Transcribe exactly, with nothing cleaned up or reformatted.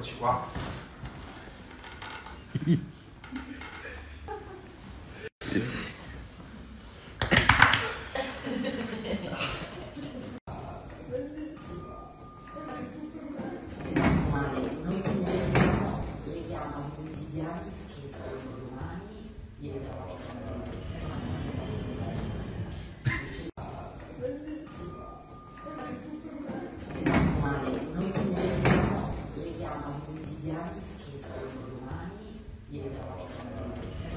eccoci qua. Noi siamo leghiamo i quotidiani che sono romani, viene da Noi siamo leghiamo i quotidiani che sono romani, viene da